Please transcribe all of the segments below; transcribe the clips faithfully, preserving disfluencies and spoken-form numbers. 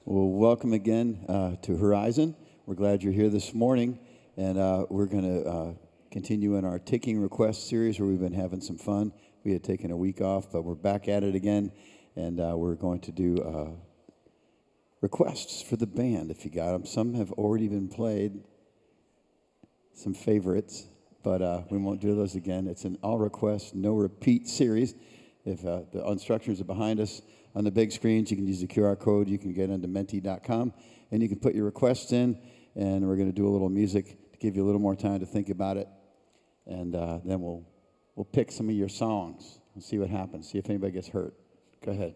Well, welcome again uh, to Horizon. We're glad you're here this morning, and uh, we're going to uh, continue in our Taking Requests series where we've been having some fun. We had taken a week off, but we're back at it again, and uh, we're going to do uh, requests for the band, if you got them. Some have already been played, some favorites, but uh, we won't do those again. It's an all request, no repeat series. If uh, the instructions are behind us on the big screens, you can use the Q R code. You can get into menti dot com, and you can put your requests in, and we're going to do a little music to give you a little more time to think about it, and uh, then we'll we'll pick some of your songs and see what happens, see if anybody gets hurt. Go ahead.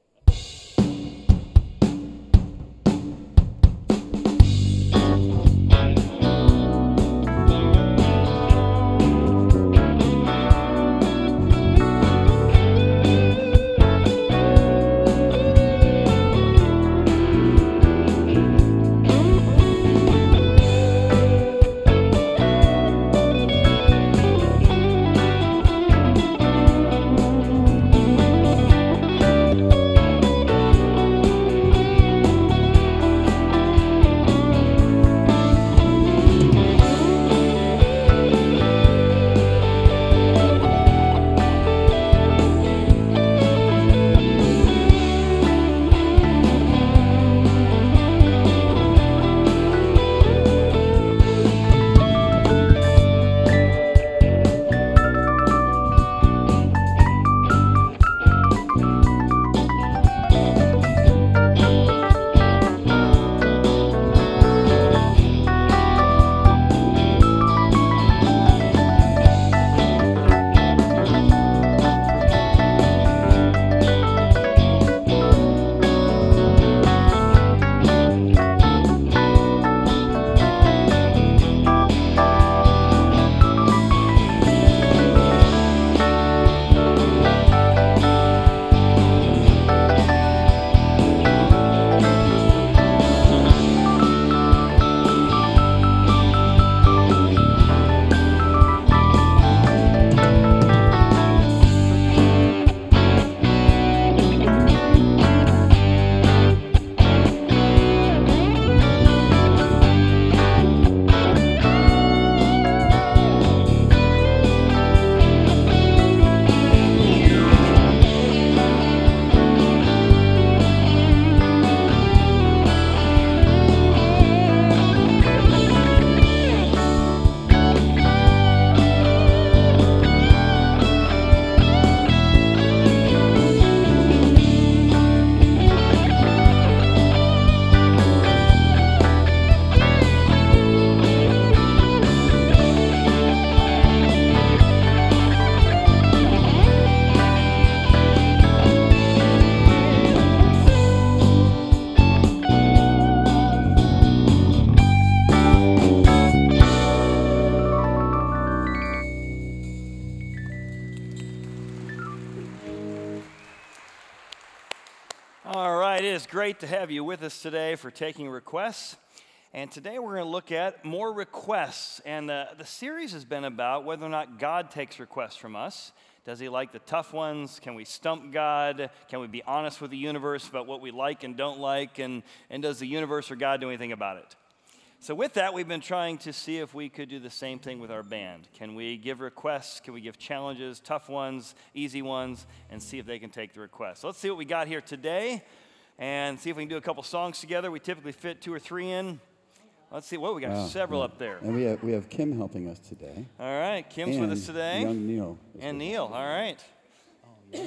Great to have you with us today for Taking Requests. And today we're going to look at more requests. And uh, the series has been about whether or not God takes requests from us. Does he like the tough ones? Can we stump God? Can we be honest with the universe about what we like and don't like? And, and does the universe or God do anything about it? So with that, we've been trying to see if we could do the same thing with our band. Can we give requests? Can we give challenges, tough ones, easy ones, and see if they can take the requests? So let's see what we got here today. And see if we can do a couple songs together. We typically fit two or three in. Let's see. Well, we got wow. several yeah. up there. And we have we have Kim helping us today. All right, Kim's and with us today. Young Neil. And Neil. All right. Oh, yeah.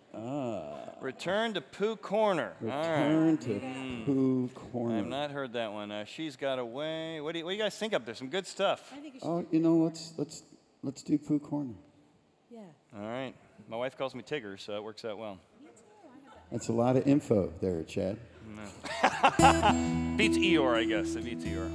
ah. Return to Pooh Corner. Return all right. to mm. Pooh Corner. I've not heard that one. Uh, She's Got Away. What do you, what do you guys think up there? Some good stuff. I think you oh, you know, let's let's let's do Pooh Corner. Yeah. All right. My wife calls me Tigger, so it works out well. That's a lot of info there, Chad. No. Beats Eeyore, I guess. It beats Eeyore.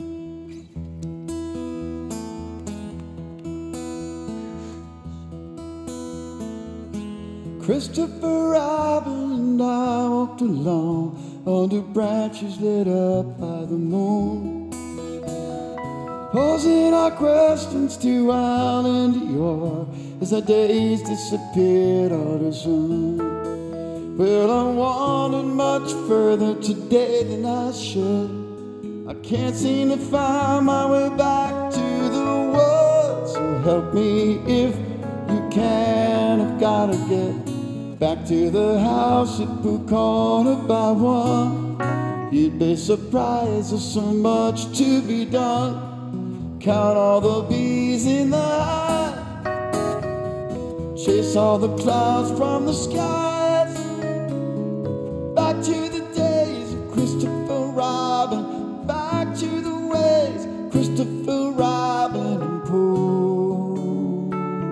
Christopher Robin and I walked along under branches lit up by the moon, posing our questions to Island Eeyore as our days disappeared all too soon. Well, I wandered much further today than I should. I can't seem to find my way back to the woods. So help me if you can. I've gotta get back to the house at Blue Corner by one. You'd be surprised, there's so much to be done. Count all the bees in the hive, chase all the clouds from the skies. Back to the days of Christopher Robin, back to the ways Christopher Robin and Pooh.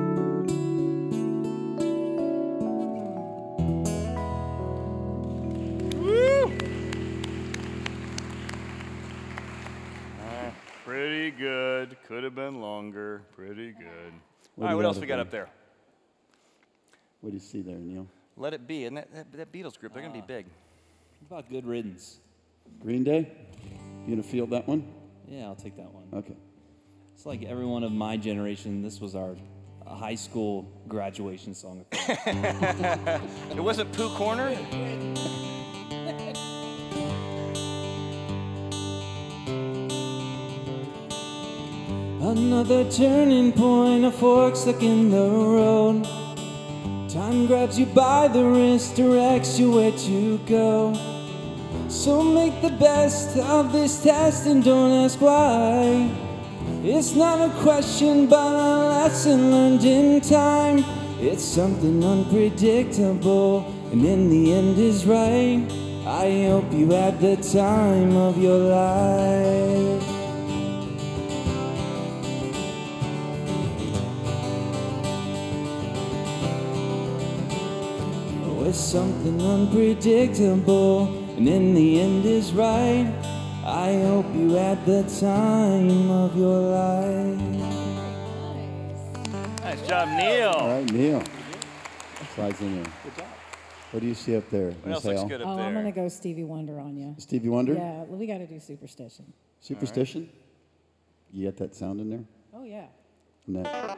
Woo! Uh, pretty good. Could have been longer. Pretty good. What All right, do what you else got we got up up there? What do you see there, Neil? Let It Be. And that, that, that Beatles group, they're going to be big. What about Good Riddance? Green Day? You gonna field that one? Yeah, I'll take that one. Okay. It's like everyone of my generation, this was our uh, high school graduation song. It wasn't Pooh Corner? Another turning point, a fork stuck in the road. Time grabs you by the wrist, directs you where to go. So make the best of this test and don't ask why. It's not a question but a lesson learned in time. It's something unpredictable and in the end is right. I hope you had the time of your life. It's something unpredictable, and in the end is right. I hope you had the time of your life. Nice job, Neil. All right, Neil. Slides in there. Good job. What do you see up there, What Miss else looks Hale? good up Oh, there? I'm gonna go Stevie Wonder on you. Stevie Wonder? Yeah, well, we got to do Superstition. Superstition? You got that sound in there? Oh yeah. No.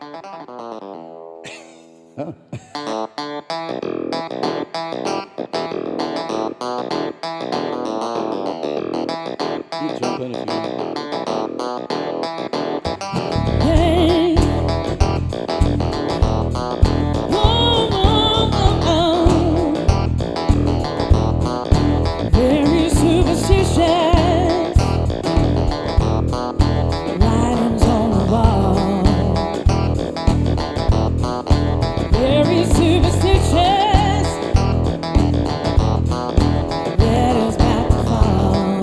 You jump in if you want. Hey. Oh, oh, oh, oh. Very superstitious. Writings on the wall. Very superstitious. Letters about to fall.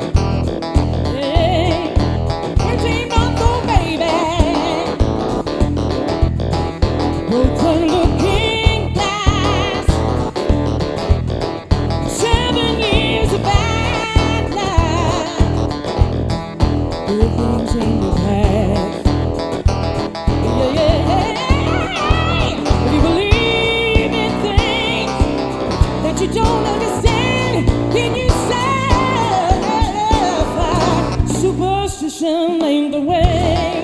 Hey, thirteen month old baby. Broken looking glass. Seven years of bad life. Good things in the past. Yeah, yeah, yeah. If you believe in things that you don't understand, can you say superstition ain't the way?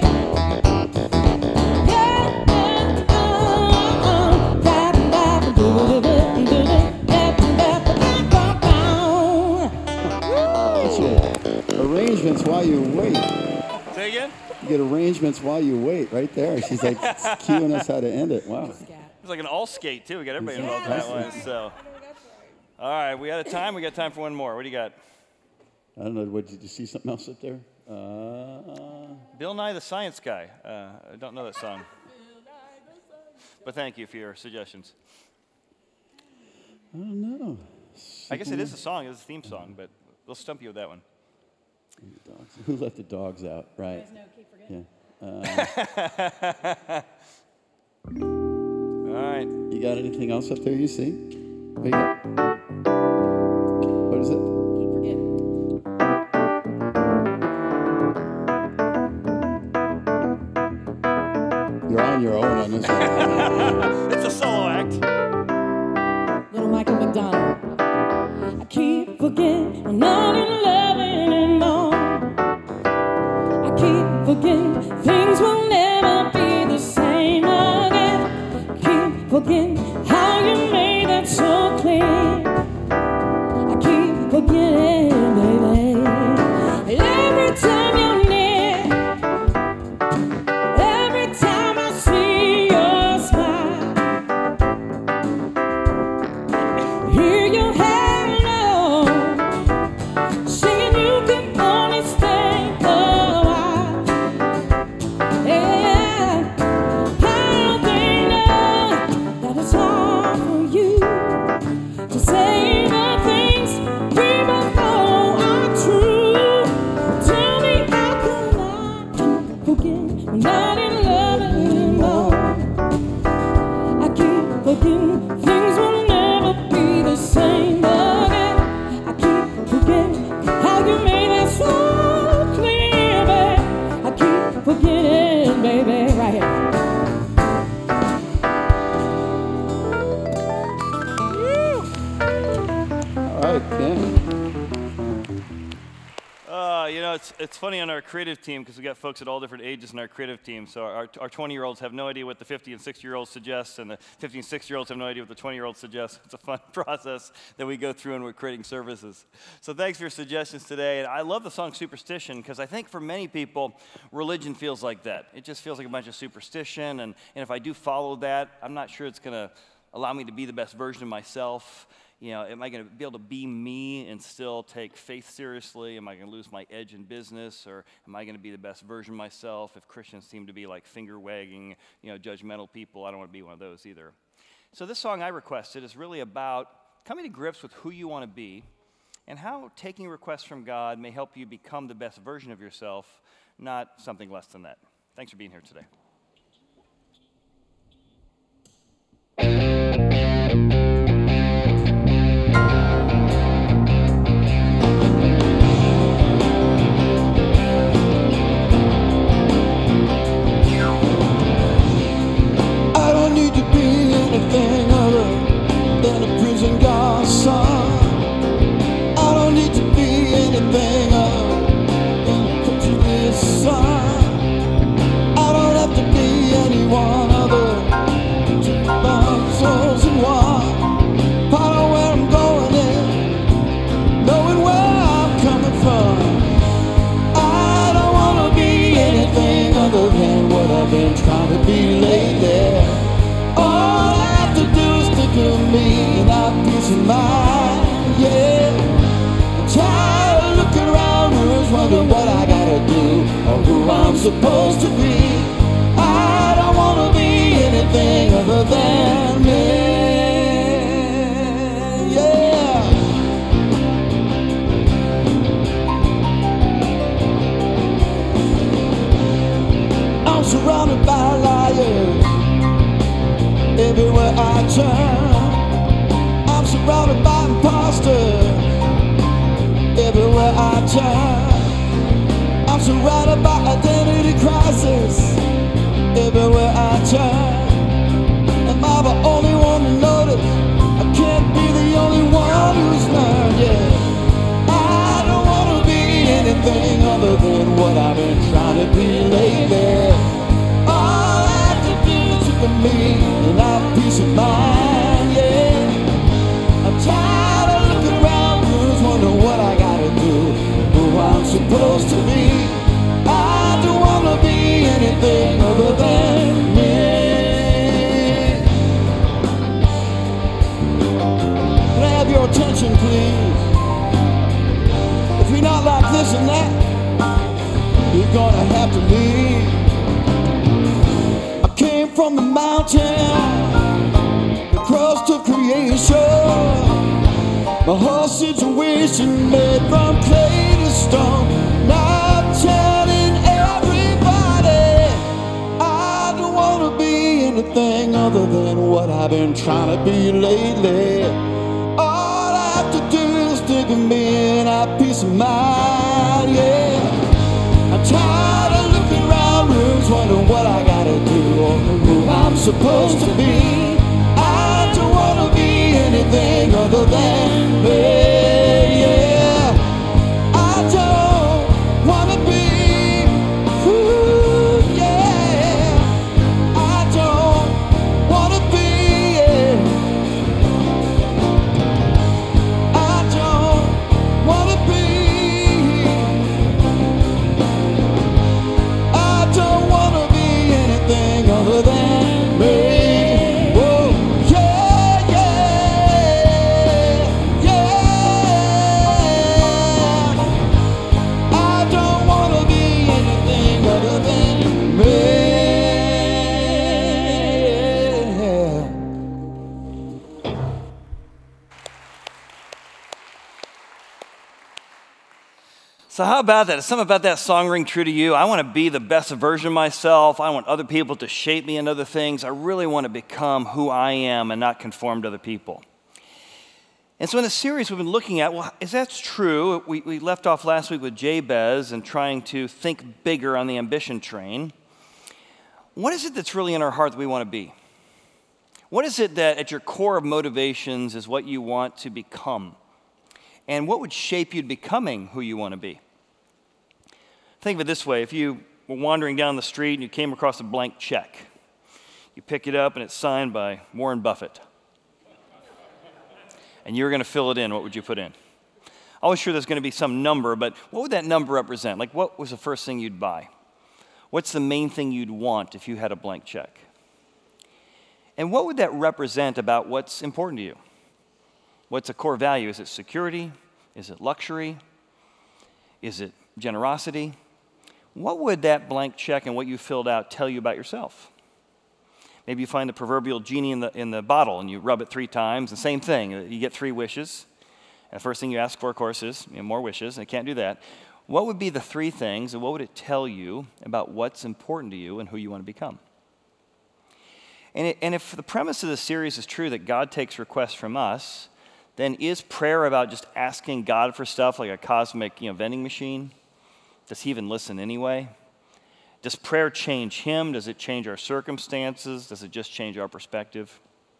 Yeah, yeah, uh, uh, da, da, da, do, do, do, do, da, da, da, da, da, That's it. Arrangements while you wait. Say again? You get arrangements while you wait right there. She's like cueing us how to end it. Wow. It's like an all skate, too. We got everybody involved in that one. So, all right, we out of time. We got time for one more. What do you got? I don't know. What, did you see something else up there? Uh, Bill Nye the Science Guy. Uh, I don't know that song. But thank you for your suggestions. I don't know. I guess it is a song. It's a theme song, but we'll stump you with that one. Dogs. Who let the dogs out? Right. Yeah. All right. You got anything else up there you see? What, you got? What is it? Keep forgetting. You're on your own on this one. It's a solo act. Little Michael McDonald. I keep forgetting I'm not in love anymore. I keep forgetting things will never be the same again. Keep forgetting how you made that so clear. know, it's, it's funny on our creative team because we got folks at all different ages in our creative team. So our, our twenty-year-olds have no idea what the fifty and sixty-year-olds suggest, and the fifty and sixty-year-olds have no idea what the twenty-year-olds suggest. It's a fun process that we go through when we're creating services. So thanks for your suggestions today. And I love the song Superstition because I think for many people, religion feels like that. It just feels like a bunch of superstition, and, and if I do follow that, I'm not sure it's going to allow me to be the best version of myself. You know, am I going to be able to be me and still take faith seriously? Am I going to lose my edge in business? Or am I going to be the best version of myself? If Christians seem to be like finger-wagging, you know, judgmental people, I don't want to be one of those either. So this song I requested is really about coming to grips with who you want to be and how taking requests from God may help you become the best version of yourself, not something less than that. Thanks for being here today. Anything other than a prison guard's son. I don't need to be anything other than a preacher's son. I don't have to be anyone other than two bound souls in one. Part of where I'm going is knowing where I'm coming from. I don't want to be anything other than what I've been trying to be lately. All I have to do is think of me and have peace of mind, yeah. I'm tired of looking around and wondering what I gotta do or who I'm supposed to be. I don't wanna be anything other than me, yeah. I'm surrounded by liars everywhere I turn. I'm surrounded by imposters everywhere I turn. I'm surrounded by identity crisis everywhere I turn. Am I the only one to notice? I can't be the only one who's learned, yeah. I don't want to be anything other than what I've been trying to be lately. For me and have peace of mind, yeah. I'm tired of looking around, who's wondering what I gotta do, who I'm supposed to be. I don't wanna be anything other than me. Can I have your attention, please? If you're not like this and that, you're gonna have to leave. From the mountain, the crust of creation, my whole situation made from clay to stone. Now I'm telling everybody I don't want to be anything other than what I've been trying to be lately. All I have to do is think of me and have peace of mind, yeah. I'm tired of looking around rooms wondering what I gotta do or who I'm supposed to be. I don't wanna be anything other than me, yeah. I don't wanna be, ooh, yeah. I don't wanna be, yeah. I don't wanna be. I don't wanna be anything other than me. Whoa, yeah, yeah, yeah. I don't wanna be anything other than me. So how about that? Is something about that song ring true to you? I want to be the best version of myself. I want other people to shape me into other things. I really want to become who I am and not conform to other people. And so in the series we've been looking at, well, is that true? We, we left off last week with Jabez and trying to think bigger on the ambition train. What is it that's really in our heart that we want to be? What is it that at your core of motivations is what you want to become? And what would shape you to becoming who you want to be? Think of it this way. If you were wandering down the street and you came across a blank check, you pick it up and it's signed by Warren Buffett. And you were going to fill it in, what would you put in? I was sure there's going to be some number, but what would that number represent? Like, what was the first thing you'd buy? What's the main thing you'd want if you had a blank check? And what would that represent about what's important to you? What's a core value? Is it security? Is it luxury? Is it generosity? What would that blank check and what you filled out tell you about yourself? Maybe you find the proverbial genie in the, in the bottle and you rub it three times. The same thing, you get three wishes. And the first thing you ask for, of course, is you know, more wishes, and I can't do that. What would be the three things, and what would it tell you about what's important to you and who you want to become? And, it, and if the premise of the series is true that God takes requests from us, then is prayer about just asking God for stuff like a cosmic you know, vending machine? Does he even listen anyway? Does prayer change him? Does it change our circumstances? Does it just change our perspective?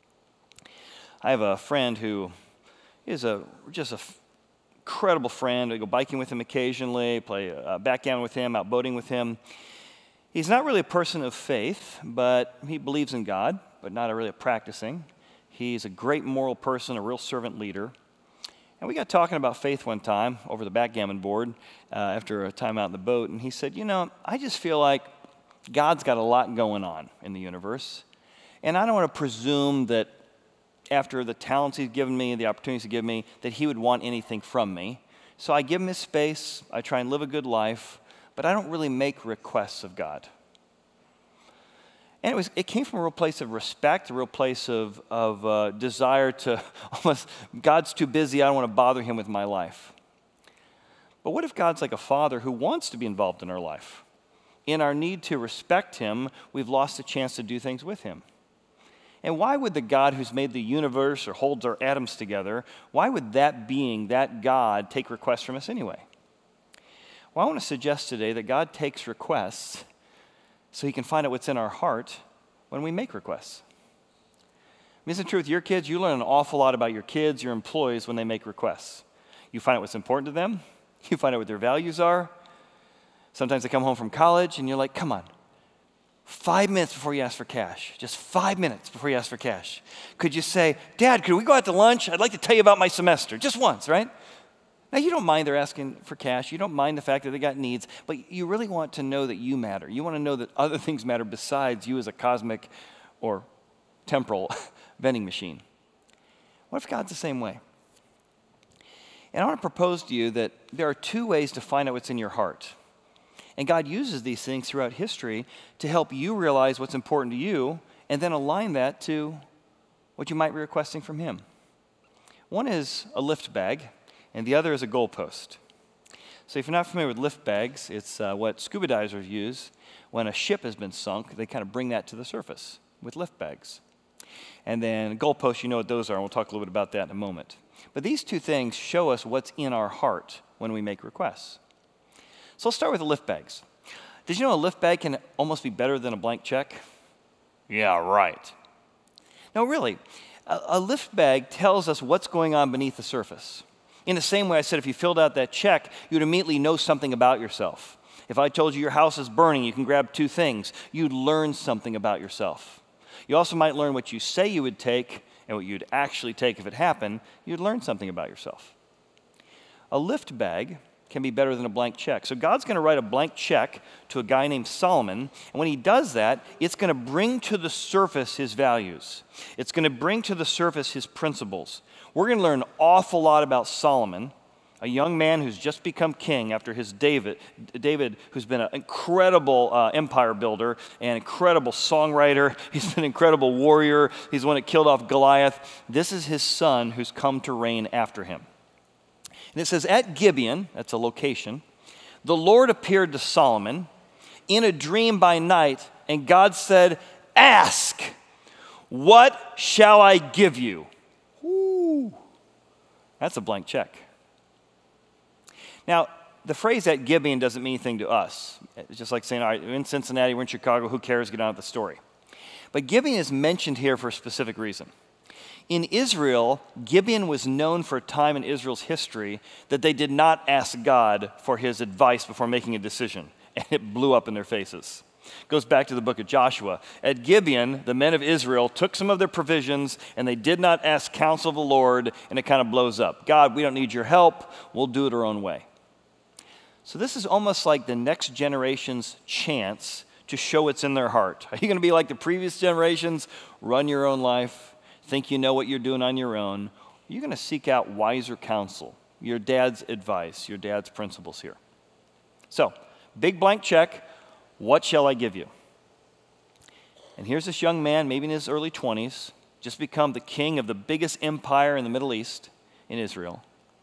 I have a friend who is a just an f- incredible friend. I go biking with him occasionally, play uh, backgammon with him, out boating with him. He's not really a person of faith, but he believes in God, but not a really practicing. He's a great moral person, a real servant leader. And we got talking about faith one time over the backgammon board uh, after a time out in the boat, and he said, you know, I just feel like God's got a lot going on in the universe, and I don't want to presume that after the talents he's given me, the opportunities he's given me, that he would want anything from me. So I give him his space, I try and live a good life, but I don't really make requests of God. And it was it came from a real place of respect, a real place of, of uh, desire to almost, God's too busy, I don't want to bother him with my life. But what if God's like a father who wants to be involved in our life? In our need to respect him, we've lost the chance to do things with him. And why would the God who's made the universe or holds our atoms together, why would that being, that God, take requests from us anyway? Well, I want to suggest today that God takes requests so he can find out what's in our heart when we make requests. I mean, isn't it true with your kids? You learn an awful lot about your kids, your employees, when they make requests. You find out what's important to them. You find out what their values are. Sometimes they come home from college and you're like, come on, five minutes before you ask for cash. Just five minutes before you ask for cash. Could you say, Dad, could we go out to lunch? I'd like to tell you about my semester. Just once, right? Now, you don't mind they're asking for cash. You don't mind the fact that they got needs, but you really want to know that you matter. You want to know that other things matter besides you as a cosmic or temporal vending machine. What if God's the same way? And I want to propose to you that there are two ways to find out what's in your heart. And God uses these things throughout history to help you realize what's important to you and then align that to what you might be requesting from him. One is a lift bag, and the other is a goalpost. So if you're not familiar with lift bags, it's uh, what scuba divers use when a ship has been sunk. They kind of bring that to the surface with lift bags. And then goalposts, you know what those are, and we'll talk a little bit about that in a moment. But these two things show us what's in our heart when we make requests. So let's start with the lift bags. Did you know a lift bag can almost be better than a blank check? Yeah, right. No, really, a, a lift bag tells us what's going on beneath the surface. In the same way I said, if you filled out that check, you'd immediately know something about yourself. If I told you your house is burning, you can grab two things, you'd learn something about yourself. You also might learn what you say you would take and what you'd actually take if it happened. You'd learn something about yourself. A lift bag can be better than a blank check. So God's going to write a blank check to a guy named Solomon, and when he does that, it's going to bring to the surface his values. It's going to bring to the surface his principles. We're going to learn an awful lot about Solomon, a young man who's just become king after his David, David, who's been an incredible uh, empire builder and incredible songwriter. He's been an incredible warrior. He's the one that killed off Goliath. This is his son who's come to reign after him. And it says, at Gibeon, that's a location, the Lord appeared to Solomon in a dream by night, and God said, ask, what shall I give you? Ooh, that's a blank check. Now, the phrase at Gibeon doesn't mean anything to us. It's just like saying, all right, we're in Cincinnati, we're in Chicago, who cares, get on with the story. But Gibeon is mentioned here for a specific reason. In Israel, Gibeon was known for a time in Israel's history that they did not ask God for his advice before making a decision, and it blew up in their faces. It goes back to the book of Joshua. At Gibeon, the men of Israel took some of their provisions, and they did not ask counsel of the Lord, and it kind of blows up. God, we don't need your help. We'll do it our own way. So this is almost like the next generation's chance to show what's in their heart. Are you going to be like the previous generations? Run your own life, think you know what you're doing on your own. You're going to seek out wiser counsel, your dad's advice, your dad's principles here. So, big blank check. What shall I give you? And here's this young man, maybe in his early twenties, just become the king of the biggest empire in the Middle East, in Israel.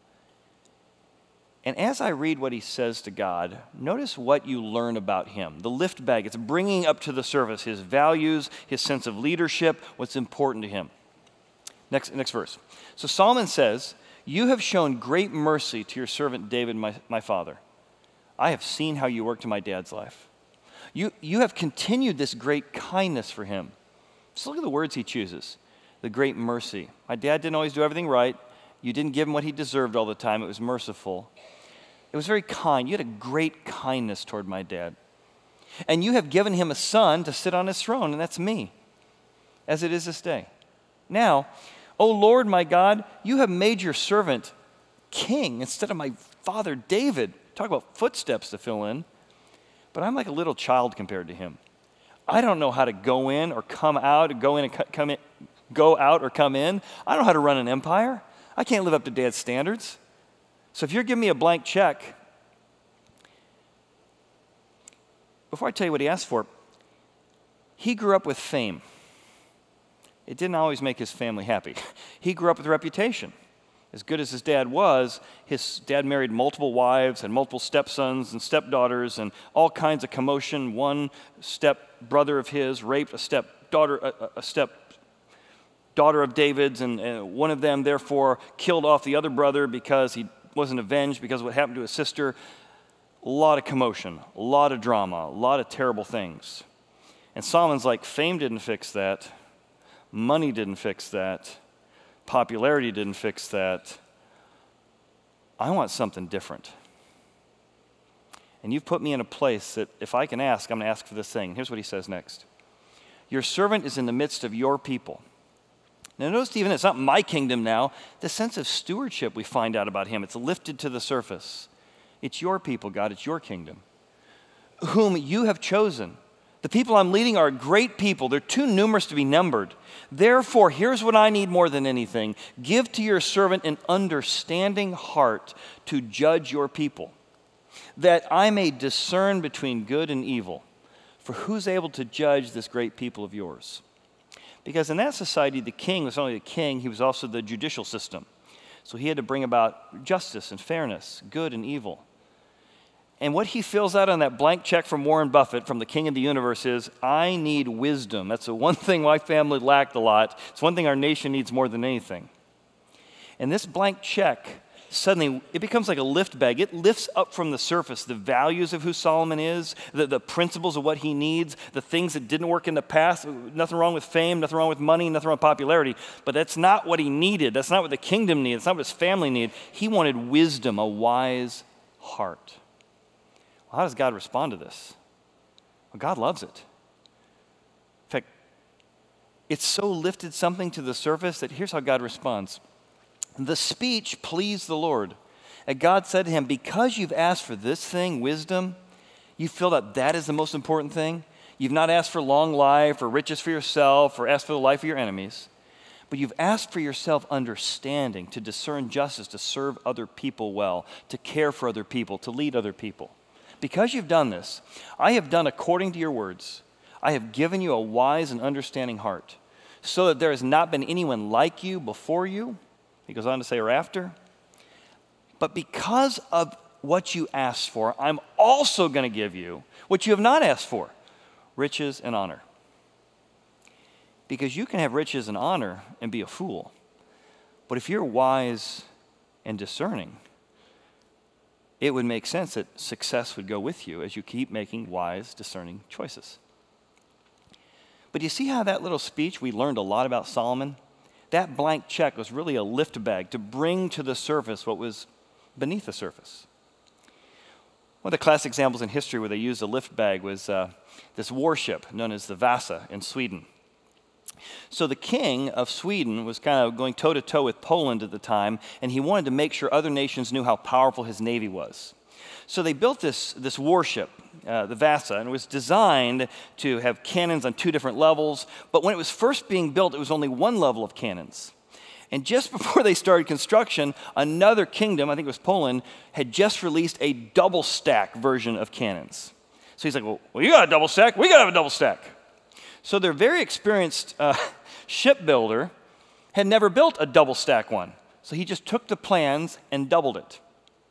And as I read what he says to God, notice what you learn about him. The lift bag, it's bringing up to the surface his values, his sense of leadership, what's important to him. Next, next verse. So Solomon says, you have shown great mercy to your servant David, my, my father. I have seen how you worked in my dad's life. You, you have continued this great kindness for him. Just look at the words he chooses. The great mercy. My dad didn't always do everything right. You didn't give him what he deserved all the time. It was merciful. It was very kind. You had a great kindness toward my dad. And you have given him a son to sit on his throne, and that's me, as it is this day. Now, O Lord my God, you have made your servant king instead of my father David. Talk about footsteps to fill in. But I'm like a little child compared to him. I don't know how to go in or come out, or go in and come in, go out or come in. I don't know how to run an empire. I can't live up to dad's standards. So if you're giving me a blank check, before I tell you what he asked for, he grew up with fame. It didn't always make his family happy. He grew up with reputation. As good as his dad was, his dad married multiple wives and multiple stepsons and stepdaughters and all kinds of commotion. One stepbrother of his raped a stepdaughter, a, a stepdaughter of David's, and, and one of them therefore killed off the other brother because he wasn't avenged because of what happened to his sister. A lot of commotion, a lot of drama, a lot of terrible things. And Solomon's like, fame didn't fix that. Money didn't fix that. Popularity didn't fix that. I want something different. And you've put me in a place that if I can ask, I'm going to ask for this thing. Here's what he says next. Your servant is in the midst of your people. Now notice even it's not my kingdom now. The sense of stewardship we find out about him, it's lifted to the surface. It's your people, God. It's your kingdom, whom you have chosen. The people I'm leading are a great people. They're too numerous to be numbered. Therefore, here's what I need more than anything. Give to your servant an understanding heart to judge your people, that I may discern between good and evil. For who's able to judge this great people of yours? Because in that society, the king was not only the king, he was also the judicial system. So he had to bring about justice and fairness, good and evil. And what he fills out on that blank check from Warren Buffett, from the king of the universe, is, I need wisdom. That's the one thing my family lacked a lot. It's one thing our nation needs more than anything. And this blank check, suddenly, it becomes like a lift bag. It lifts up from the surface the values of who Solomon is, the, the principles of what he needs, the things that didn't work in the past. Nothing wrong with fame, nothing wrong with money, nothing wrong with popularity. But that's not what he needed. That's not what the kingdom needed. That's not what his family needed. He wanted wisdom, a wise heart. How does God respond to this? Well, God loves it. In fact, it's so lifted something to the surface that here's how God responds. The speech pleased the Lord. And God said to him, because you've asked for this thing, wisdom, you feel that that is the most important thing. You've not asked for long life or riches for yourself or asked for the life of your enemies, but you've asked for yourself understanding, to discern justice, to serve other people well, to care for other people, to lead other people. Because you've done this, I have done according to your words. I have given you a wise and understanding heart, so that there has not been anyone like you before you. He goes on to say, or after. But because of what you asked for, I'm also going to give you what you have not asked for, riches and honor. Because you can have riches and honor and be a fool. But if you're wise and discerning, it would make sense that success would go with you as you keep making wise, discerning choices. But you see how that little speech, we learned a lot about Solomon? that blank check was really a lift bag to bring to the surface what was beneath the surface. One of the classic examples in history where they used a lift bag was uh, this warship known as the Vasa in Sweden. So the king of Sweden was kind of going toe-to-toe with Poland at the time, and he wanted to make sure other nations knew how powerful his navy was. So they built this, this warship, uh, the Vasa, and it was designed to have cannons on two different levels, but when it was first being built, it was only one level of cannons. And just before they started construction, another kingdom, I think it was Poland, had just released a double stack version of cannons. So he's like, well, well you got a double stack, we got to have a double stack. So their very experienced uh, shipbuilder had never built a double stack one. So he just took the plans and doubled it.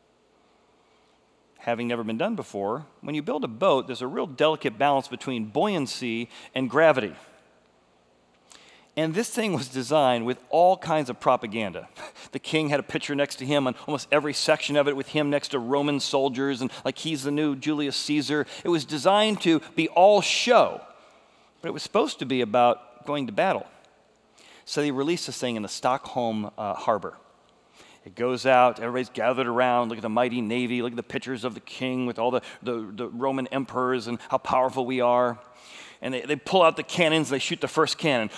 Having never been done before, when you build a boat, there's a real delicate balance between buoyancy and gravity. And this thing was designed with all kinds of propaganda. The king had a picture next to him on almost every section of it with him next to Roman soldiers and like he's the new Julius Caesar. It was designed to be all show, but it was supposed to be about going to battle. So they released this thing in the Stockholm uh, harbor. It goes out, everybody's gathered around, look at the mighty navy, look at the pictures of the king with all the, the, the Roman emperors and how powerful we are. And they, they pull out the cannons, they shoot the first cannon.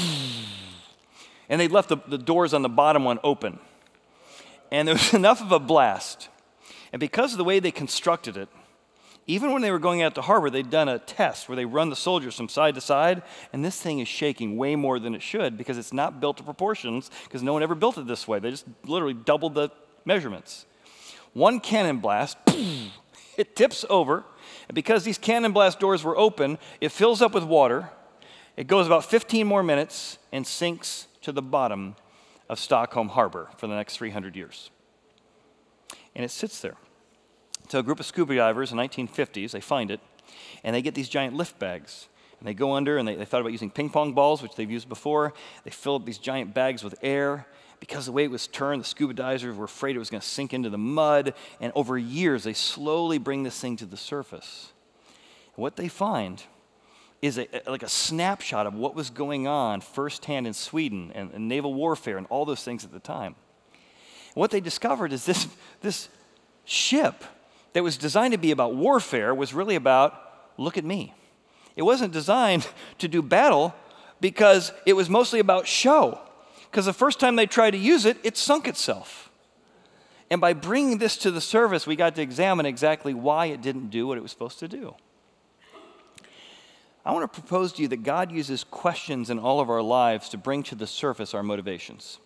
And they left the, the doors on the bottom one open. And there was enough of a blast. And because of the way they constructed it, even when they were going out to harbor, they'd done a test where they run the soldiers from side to side, and this thing is shaking way more than it should because it's not built to proportions because no one ever built it this way. They just literally doubled the measurements. One cannon blast, it tips over, and because these cannon blast doors were open, it fills up with water. It goes about fifteen more minutes and sinks to the bottom of Stockholm Harbor for the next three hundred years. And it sits there. So a group of scuba divers in the nineteen fifties, they find it, and they get these giant lift bags. And they go under, and they, they thought about using ping pong balls, which they've used before. They fill up these giant bags with air. Because the way it was turned, the scuba divers were afraid it was going to sink into the mud. And over years, they slowly bring this thing to the surface. And what they find is a, like a snapshot of what was going on firsthand in Sweden and, and naval warfare and all those things at the time. And what they discovered is this, this ship that was designed to be about warfare was really about, look at me. It wasn't designed to do battle because it was mostly about show. Because the first time they tried to use it, it sunk itself. And by bringing this to the surface, we got to examine exactly why it didn't do what it was supposed to do. I want to propose to you that God uses questions in all of our lives to bring to the surface our motivations.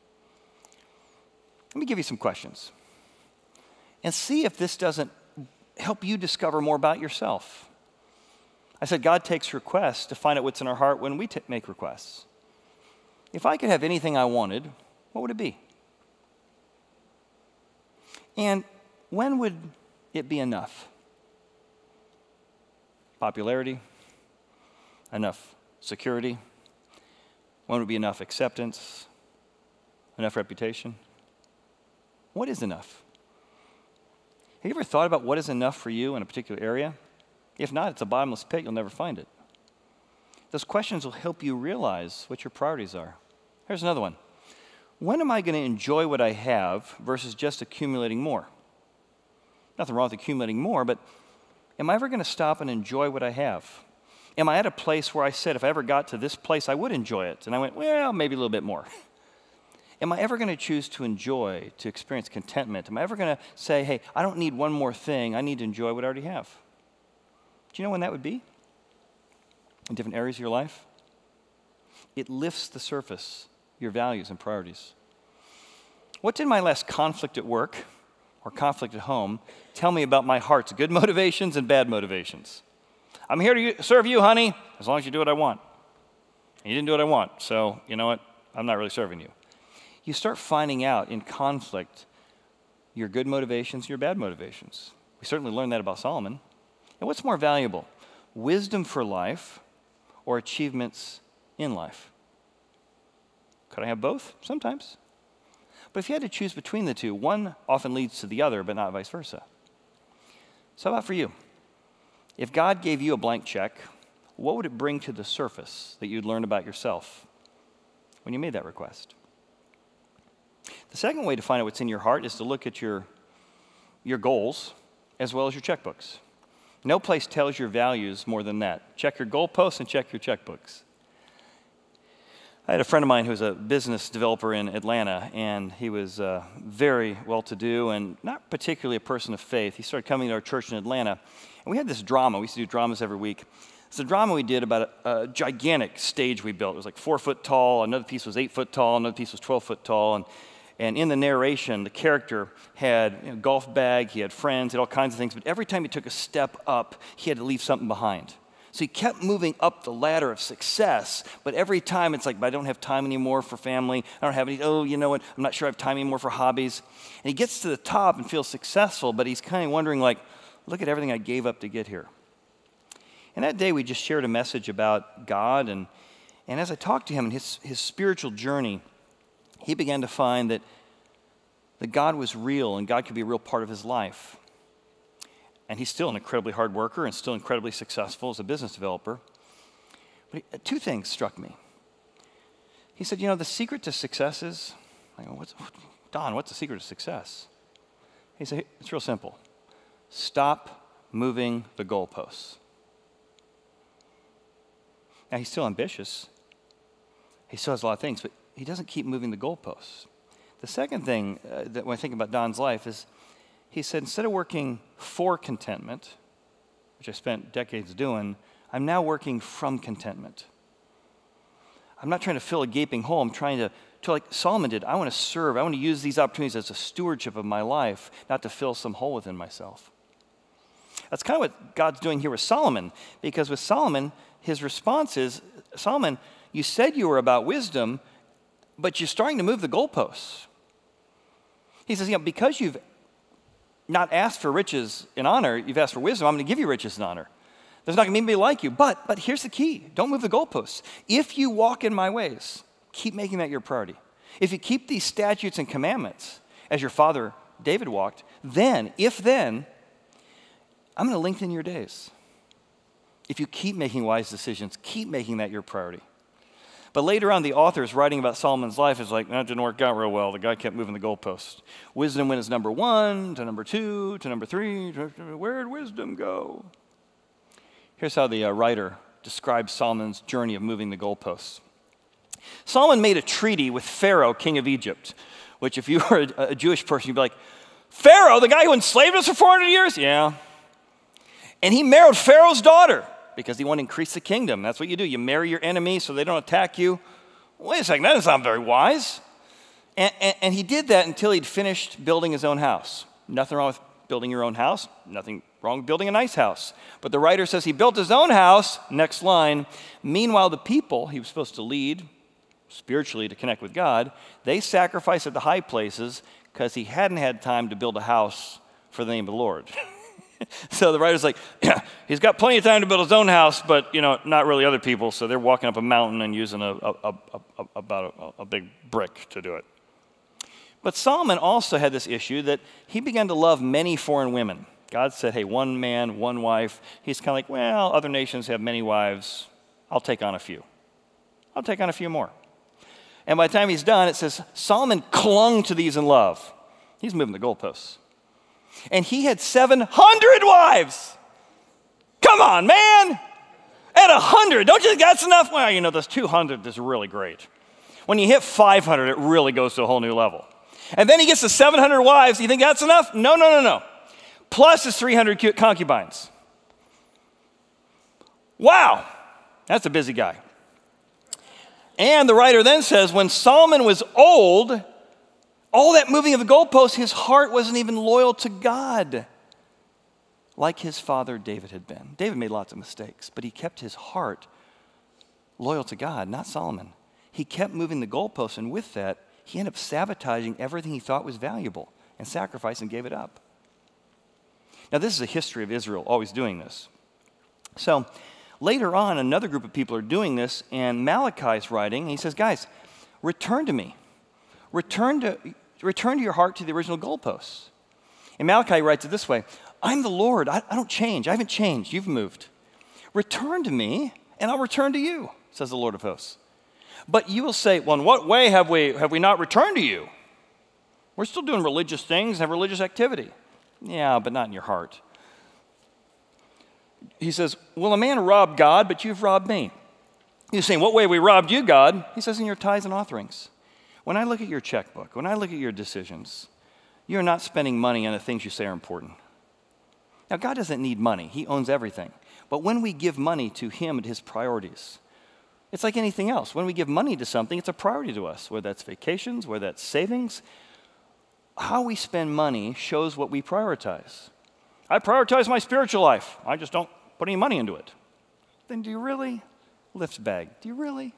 Let me give you some questions. And see if this doesn't help you discover more about yourself. I said God takes requests to find out what's in our heart when we t- make requests. If I could have anything I wanted, what would it be? And when would it be enough? Popularity? Enough security? When would be enough acceptance? Enough reputation? What is enough? Have you ever thought about what is enough for you in a particular area? If not, it's a bottomless pit. You'll never find it. Those questions will help you realize what your priorities are. Here's another one. When am I going to enjoy what I have versus just accumulating more? Nothing wrong with accumulating more, but am I ever going to stop and enjoy what I have? Am I at a place where I said, if I ever got to this place, I would enjoy it? And I went, well, maybe a little bit more. Am I ever going to choose to enjoy, to experience contentment? Am I ever going to say, hey, I don't need one more thing. I need to enjoy what I already have? Do you know when that would be? In different areas of your life? It lifts the surface, your values and priorities. What did my last conflict at work or conflict at home tell me about my heart's good motivations and bad motivations? I'm here to serve you, honey, as long as you do what I want. And you didn't do what I want, so you know what? I'm not really serving you. You start finding out in conflict your good motivations and your bad motivations. We certainly learned that about Solomon. And what's more valuable, wisdom for life or achievements in life? Could I have both? Sometimes. But if you had to choose between the two, one often leads to the other, but not vice versa. So how about for you? If God gave you a blank check, what would it bring to the surface that you'd learn about yourself? when you made that request? The second way to find out what's in your heart is to look at your, your goals as well as your checkbooks. No place tells your values more than that. Check your goalposts and check your checkbooks. I had a friend of mine who was a business developer in Atlanta, and he was uh, very well-to-do and not particularly a person of faith. He started coming to our church in Atlanta, and we had this drama. We used to do dramas every week. It's a drama we did about a, a gigantic stage we built. It was like four foot tall, another piece was eight foot tall, another piece was twelve foot tall, and, and in the narration, the character had a you know, golf bag, he had friends, he had all kinds of things, but every time he took a step up, he had to leave something behind. So he kept moving up the ladder of success, but every time it's like, but I don't have time anymore for family. I don't have any, oh, you know what, I'm not sure I have time anymore for hobbies. And he gets to the top and feels successful, but he's kind of wondering like, look at everything I gave up to get here. And that day we just shared a message about God, and, and as I talked to him in his, his spiritual journey, he began to find that, that God was real and God could be a real part of his life. And he's still an incredibly hard worker and still incredibly successful as a business developer. But he, two things struck me. He said, you know, the secret to success is, I go, what's, Don, what's the secret to success? He said, it's real simple. Stop moving the goalposts. Now, he's still ambitious. He still has a lot of things, but he doesn't keep moving the goalposts. The second thing uh, that when I think about Don's life is, he said, instead of working for contentment, which I spent decades doing, I'm now working from contentment. I'm not trying to fill a gaping hole. I'm trying to, to like Solomon did, I want to serve. I want to use these opportunities as a stewardship of my life, not to fill some hole within myself. That's kind of what God's doing here with Solomon, because with Solomon, his response is, Solomon, you said you were about wisdom, but you're starting to move the goalposts. He says, you know, because you've not asked for riches and honor, you've asked for wisdom, I'm going to give you riches and honor. There's not going to be anybody like you. But, but here's the key. Don't move the goalposts. If you walk in my ways, keep making that your priority. If you keep these statutes and commandments, as your father David walked, then, if then, I'm going to lengthen your days. If you keep making wise decisions, keep making that your priority. But later on, the author is writing about Solomon's life. Is like, that didn't work out real well. The guy kept moving the goalposts. Wisdom went as number one, to number two, to number three. Where'd wisdom go? Here's how the uh, writer describes Solomon's journey of moving the goalposts. Solomon made a treaty with Pharaoh, king of Egypt, which if you were a, a Jewish person, you'd be like, Pharaoh, the guy who enslaved us for four hundred years? Yeah. And he married Pharaoh's daughter, because he wanted to increase the kingdom. That's what you do. You marry your enemy so they don't attack you. Wait a second, that doesn't sound very wise. And, and, and he did that until he'd finished building his own house. Nothing wrong with building your own house. Nothing wrong with building a nice house. But the writer says he built his own house, next line. Meanwhile, the people he was supposed to lead spiritually to connect with God, they sacrificed at the high places because he hadn't had time to build a house for the name of the Lord. So the writer's like, yeah, he's got plenty of time to build his own house, but you know, not really other people. So they're walking up a mountain and using a, a, a, a, about a, a big brick to do it. But Solomon also had this issue that he began to love many foreign women. God said, hey, one man, one wife. He's kind of like, well, other nations have many wives. I'll take on a few. I'll take on a few more. And by the time he's done, it says Solomon clung to these in love. He's moving the goalposts. And he had seven hundred wives. Come on, man. At one hundred, don't you think that's enough? Well, you know, this two hundred is really great. When you hit five hundred, it really goes to a whole new level. And then he gets to seven hundred wives. You think that's enough? No, no, no, no. Plus his three hundred concubines. Wow, that's a busy guy. And the writer then says, when Solomon was old, all that moving of the goalposts, his heart wasn't even loyal to God like his father David had been. David made lots of mistakes, but he kept his heart loyal to God, not Solomon. He kept moving the goalposts, and with that, he ended up sabotaging everything he thought was valuable and sacrificed and gave it up. Now, this is a history of Israel always doing this. So later on, another group of people are doing this, and Malachi's writing, and he says, guys, return to me. Return to... Return to your heart to the original goalposts. And Malachi writes it this way, I'm the Lord, I, I don't change, I haven't changed, you've moved. Return to me, and I'll return to you, says the Lord of hosts. But you will say, well, in what way have we, have we not returned to you? We're still doing religious things, have religious activity. Yeah, but not in your heart. He says, well, a man robbed God, but you've robbed me. You're saying, what way have we robbed you, God? He says, in your tithes and offerings. When I look at your checkbook, when I look at your decisions, you're not spending money on the things you say are important. Now, God doesn't need money. He owns everything. But when we give money to him and his priorities, it's like anything else. When we give money to something, it's a priority to us, whether that's vacations, whether that's savings. How we spend money shows what we prioritize. I prioritize my spiritual life. I just don't put any money into it. Then do you really? Lift bag. Do you really?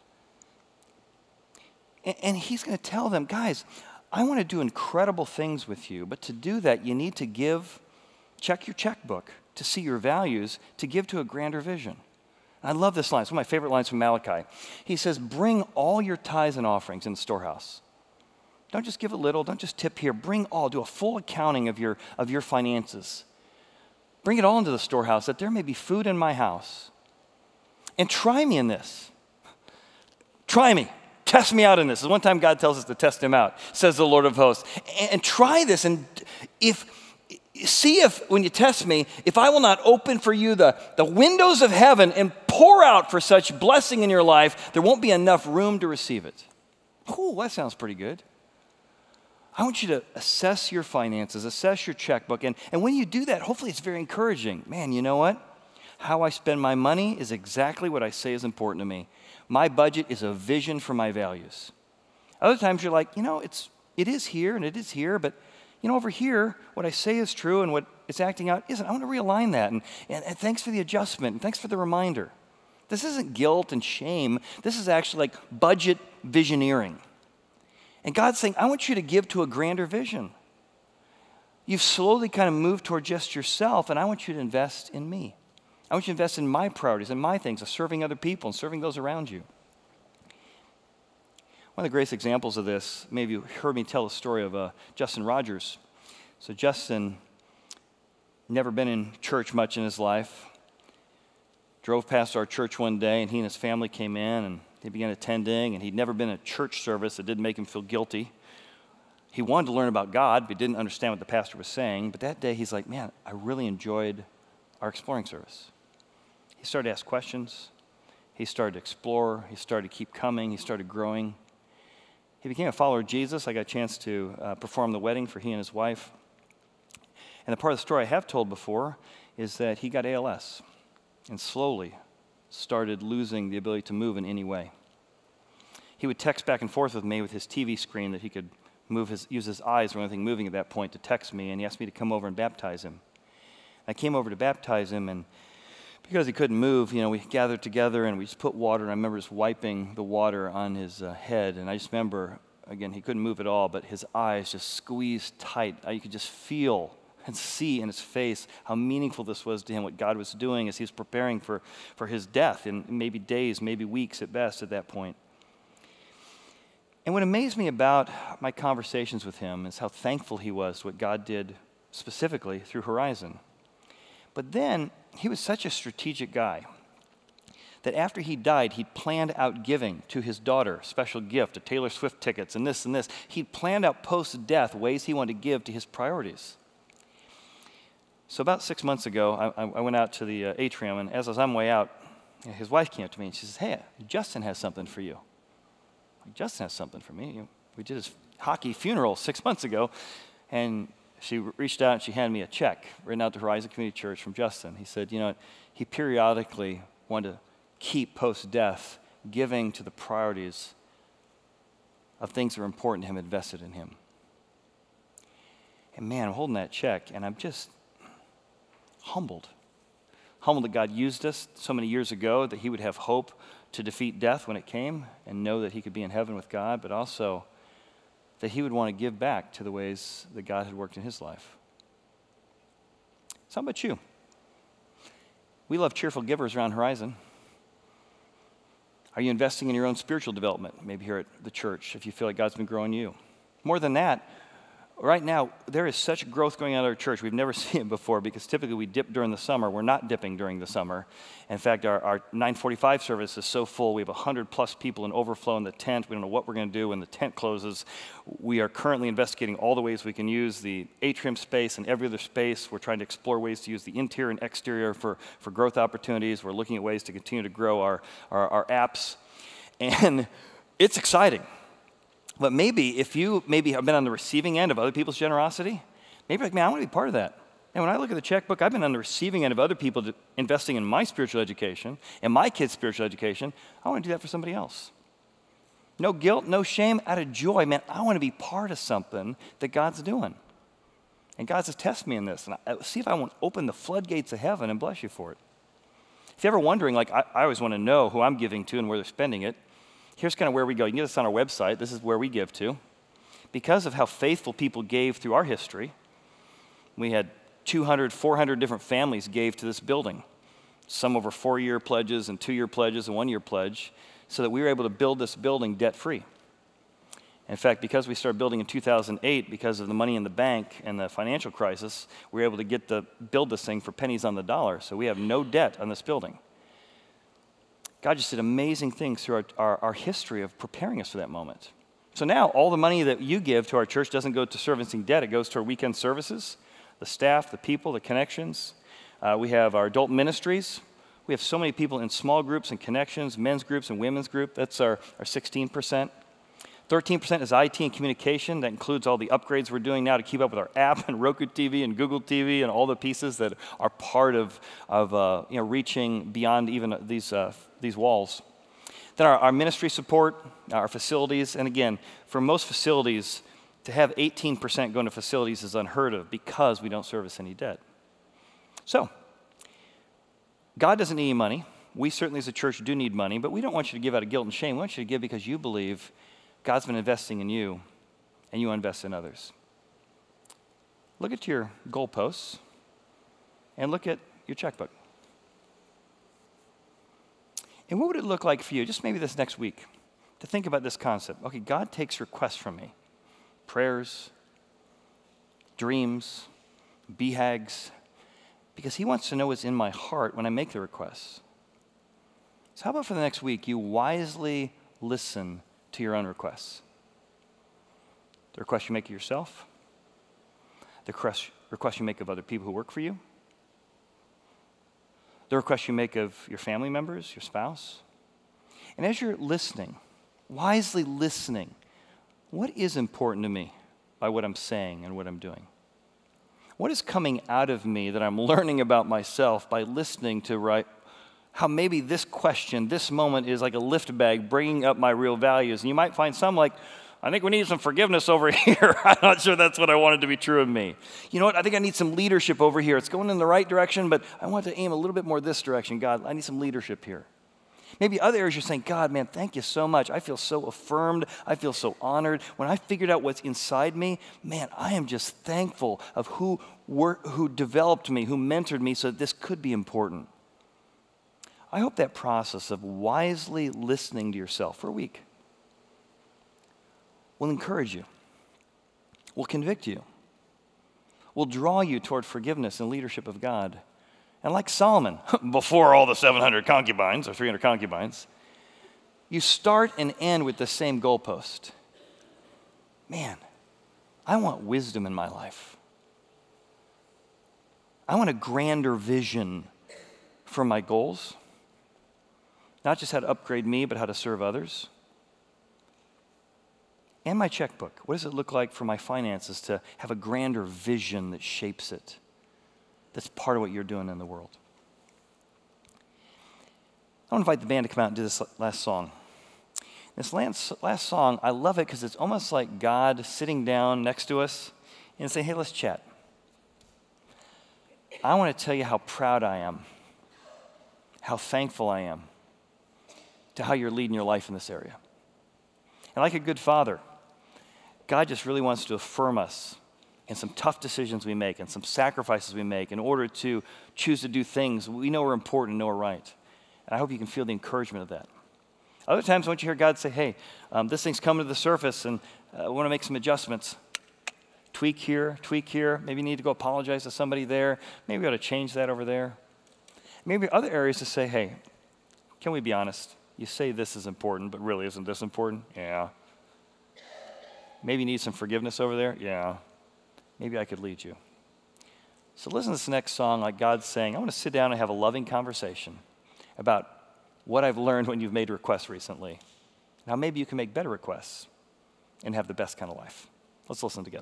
And, and he's going to tell them, guys, I want to do incredible things with you, but to do that, you need to give, check your checkbook to see your values, to give to a grander vision. I love this line. It's one of my favorite lines from Malachi. He says, bring all your tithes and offerings in the storehouse. Don't just give a little. Don't just tip here. Bring all. Do a full accounting of your, of your finances. Bring it all into the storehouse that there may be food in my house. And try me in this. Try me. Test me out in this. One time God tells us to test him out, says the Lord of hosts. And, and try this. And if see if, when you test me, if I will not open for you the, the windows of heaven and pour out for such blessing in your life, there won't be enough room to receive it. Ooh, that sounds pretty good. I want you to assess your finances, assess your checkbook, and, and when you do that, hopefully it's very encouraging. Man, you know what? How I spend my money is exactly what I say is important to me. My budget is a vision for my values. Other times you're like, you know, it's, it is here and it is here, but you know, over here, what I say is true and what it's acting out isn't. I want to realign that, and, and, and thanks for the adjustment, and thanks for the reminder. This isn't guilt and shame. This is actually like budget visioneering. And God's saying, I want you to give to a grander vision. You've slowly kind of moved toward just yourself, and I want you to invest in me. I want you to invest in my priorities and my things of serving other people and serving those around you. One of the greatest examples of this, maybe you heard me tell the story of uh, Justin Rogers. So Justin, never been in church much in his life, drove past our church one day, and he and his family came in, and he began attending, and he'd never been in a church service. It didn't make him feel guilty. He wanted to learn about God, but he didn't understand what the pastor was saying. But that day, he's like, man, I really enjoyed our exploring service. He started to ask questions. He started to explore. He started to keep coming. He started growing. He became a follower of Jesus. I got a chance to uh, perform the wedding for he and his wife. And the part of the story I have told before is that he got A L S and slowly started losing the ability to move in any way. He would text back and forth with me with his T V screen that he could move his, use his eyes or anything moving at that point to text me, and he asked me to come over and baptize him. I came over to baptize him, and because he couldn't move, you know, we gathered together and we just put water, and I remember just wiping the water on his uh, head, and I just remember, again, he couldn't move at all, but his eyes just squeezed tight. You could just feel and see in his face how meaningful this was to him, what God was doing as he was preparing for, for his death in maybe days, maybe weeks at best at that point. And what amazed me about my conversations with him is how thankful he was to what God did specifically through Horizon. But then he was such a strategic guy that after he died, he planned out giving to his daughter, special gift, to Taylor Swift tickets and this and this. He'd planned out post-death ways he wanted to give to his priorities. So about six months ago, I, I went out to the uh, atrium, and as I was on my way out, his wife came up to me and she says, hey, Justin has something for you. Like, Justin has something for me. You know, we did his hockey funeral six months ago, and she reached out and she handed me a check written out to Horizon Community Church from Justin. He said, you know, he periodically wanted to keep post-death giving to the priorities of things that are important to him, invested in him. And man, I'm holding that check, and I'm just humbled. Humbled that God used us so many years ago, that he would have hope to defeat death when it came and know that he could be in heaven with God, but also that he would want to give back to the ways that God had worked in his life. So how about you? We love cheerful givers around Horizon. Are you investing in your own spiritual development, maybe here at the church, if you feel like God's been growing you? More than that, Right now, there is such growth going on at our church. We've never seen it before because typically we dip during the summer. We're not dipping during the summer. In fact, our, our nine forty-five service is so full. We have one hundred plus people in overflow in the tent. We don't know what we're going to do when the tent closes. We are currently investigating all the ways we can use the atrium space and every other space. We're trying to explore ways to use the interior and exterior for, for growth opportunities. We're looking at ways to continue to grow our, our, our apps. And it's exciting. But maybe if you maybe have been on the receiving end of other people's generosity, maybe like, man, I want to be part of that. And when I look at the checkbook, I've been on the receiving end of other people investing in my spiritual education and my kids' spiritual education. I want to do that for somebody else. No guilt, no shame, out of joy. Man, I want to be part of something that God's doing. And God's has tested me in this. And I, see if I won't open the floodgates of heaven and bless you for it. If you're ever wondering, like, I, I always want to know who I'm giving to and where they're spending it, here's kind of where we go. You can get this on our website. This is where we give to. Because of how faithful people gave through our history, we had two hundred, four hundred different families gave to this building. Some over four-year pledges and two-year pledges and one-year pledge, so that we were able to build this building debt-free. In fact, because we started building in two thousand eight, because of the money in the bank and the financial crisis, we were able to get the, build this thing for pennies on the dollar. So we have no debt on this building. God just did amazing things through our, our, our history of preparing us for that moment. So now all the money that you give to our church doesn't go to servicing debt. It goes to our weekend services, the staff, the people, the connections. Uh, we have our adult ministries. We have so many people in small groups and connections, men's groups and women's group. That's our, our sixteen percent. thirteen percent is I T and communication. That includes all the upgrades we're doing now to keep up with our app and Roku T V and Google T V and all the pieces that are part of, of uh, you know, reaching beyond even these, uh, these walls. Then our, our ministry support, our facilities, and again, for most facilities, to have eighteen percent going to facilities is unheard of because we don't service any debt. So, God doesn't need any money. We certainly as a church do need money, but we don't want you to give out of guilt and shame. We want you to give because you believe God's been investing in you, and you invest in others. Look at your goalposts, and look at your checkbook. And what would it look like for you, just maybe this next week, to think about this concept? Okay, God takes requests from me. Prayers, dreams, B HAGs, because he wants to know what's in my heart when I make the requests. So how about for the next week, you wisely listen to your own requests? The requests you make of yourself, the requests you make of other people who work for you, the requests you make of your family members, your spouse. And as you're listening, wisely listening, what is important to me by what I'm saying and what I'm doing? What is coming out of me that I'm learning about myself by listening to right, how maybe this question, this moment is like a lift bag bringing up my real values. And you might find some like, I think we need some forgiveness over here. I'm not sure that's what I wanted to be true of me. You know what? I think I need some leadership over here. It's going in the right direction, but I want to aim a little bit more this direction. God, I need some leadership here. Maybe other areas you're saying, God, man, thank you so much. I feel so affirmed. I feel so honored. When I figured out what's inside me, man, I am just thankful of who, were, who developed me, who mentored me so that this could be important. I hope that process of wisely listening to yourself for a week will encourage you, will convict you, will draw you toward forgiveness and leadership of God. And like Solomon, before all the seven hundred concubines or three hundred concubines, you start and end with the same goalpost. Man, I want wisdom in my life. I want a grander vision for my goals. Not just how to upgrade me, but how to serve others. And my checkbook. What does it look like for my finances to have a grander vision that shapes it? That's part of what you're doing in the world. I want to invite the band to come out and do this last song. This last, last song, I love it because it's almost like God sitting down next to us and saying, hey, let's chat. I want to tell you how proud I am, how thankful I am to how you're leading your life in this area. And like a good father, God just really wants to affirm us in some tough decisions we make and some sacrifices we make in order to choose to do things we know are important and know are right. And I hope you can feel the encouragement of that. Other times, I want you to hear God say, hey, um, this thing's coming to the surface and uh, I want to make some adjustments. tweak here, tweak here. Maybe you need to go apologize to somebody there. Maybe we ought to change that over there. Maybe other areas to say, hey, can we be honest? You say this is important, but really isn't this important? Yeah. Maybe you need some forgiveness over there? Yeah. Maybe I could lead you. So listen to this next song like God's saying, I want to sit down and have a loving conversation about what I've learned when you've made requests recently. Now maybe you can make better requests and have the best kind of life. Let's listen together.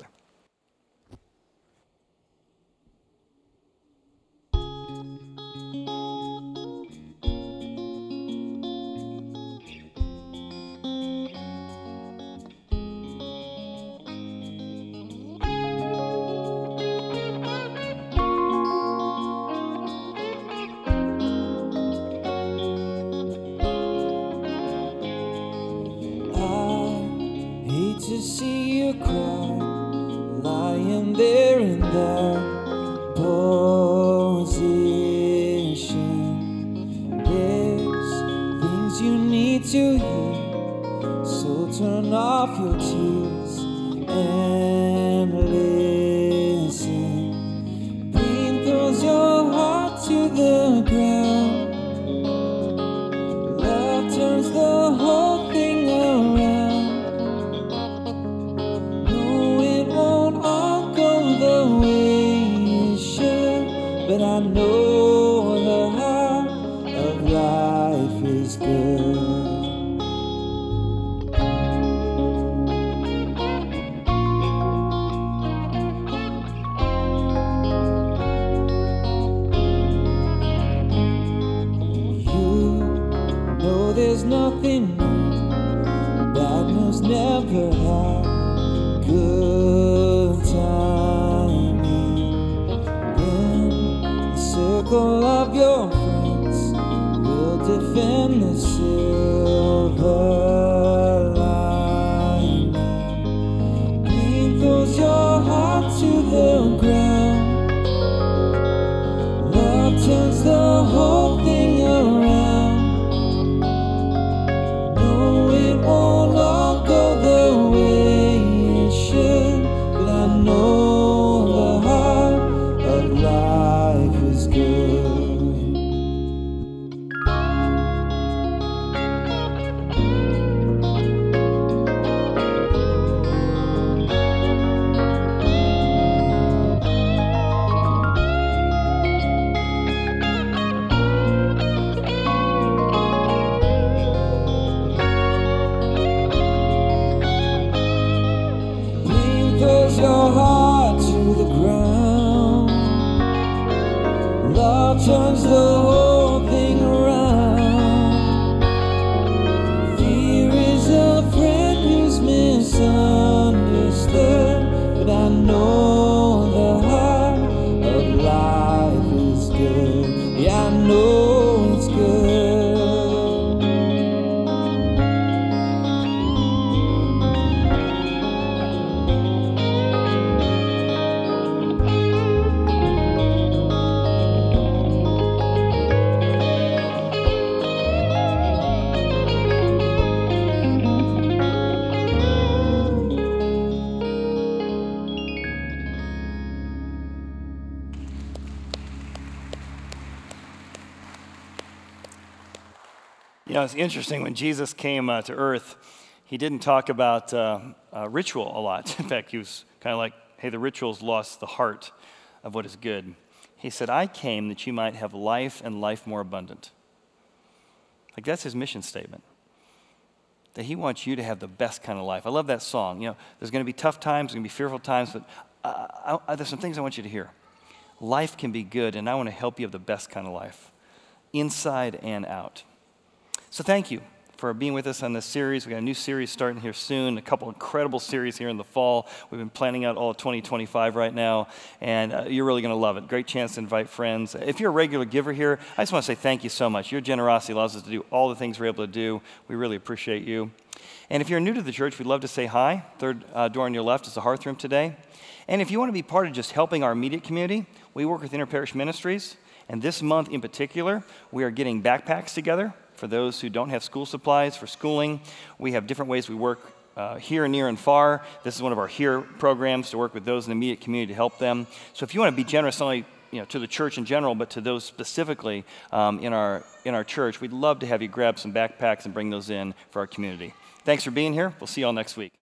To see you cry, lying there in that position. There's things you need to hear, so turn off your tears and listen. Pain throws your heart to the ground. Love turns the whole thing around. But I know the heart of life is good. You know there's nothing new. Bad news never had good timing. Circle of your friends will defend the silver lining. Pain throws your heart to the ground. Love turns the whole thing around. No, it won't all go the way it should, but I know the heart of life is good. Pain throws your heart to the ground. Love turns the whole thing around. Fear is a friend who's misunderstood, but I know the heart of life is good. Yeah, I know it's good. You know, it's interesting, when Jesus came uh, to earth, he didn't talk about uh, uh, ritual a lot. In fact, he was kind of like, hey, the ritual's lost the heart of what is good. He said, I came that you might have life and life more abundant. Like, that's his mission statement. That he wants you to have the best kind of life. I love that song. You know, there's going to be tough times, there's going to be fearful times, but uh, I, I, there's some things I want you to hear. Life can be good, and I want to help you have the best kind of life, inside and out. So thank you for being with us on this series. We got a new series starting here soon, a couple incredible series here in the fall. We've been planning out all of twenty twenty-five right now, and uh, you're really going to love it. Great chance to invite friends. If you're a regular giver here, I just want to say thank you so much. Your generosity allows us to do all the things we're able to do. We really appreciate you. And if you're new to the church, we'd love to say hi. Third uh, door on your left is the Hearth Room today. And if you want to be part of just helping our immediate community, we work with Interparish Ministries, and this month in particular, we are getting backpacks together for those who don't have school supplies for schooling. We have different ways we work uh, here, near, and far. This is one of our HERE programs to work with those in the immediate community to help them. So if you want to be generous, not only you know, to the church in general, but to those specifically um, in our in our church, we'd love to have you grab some backpacks and bring those in for our community. Thanks for being here. We'll see you all next week.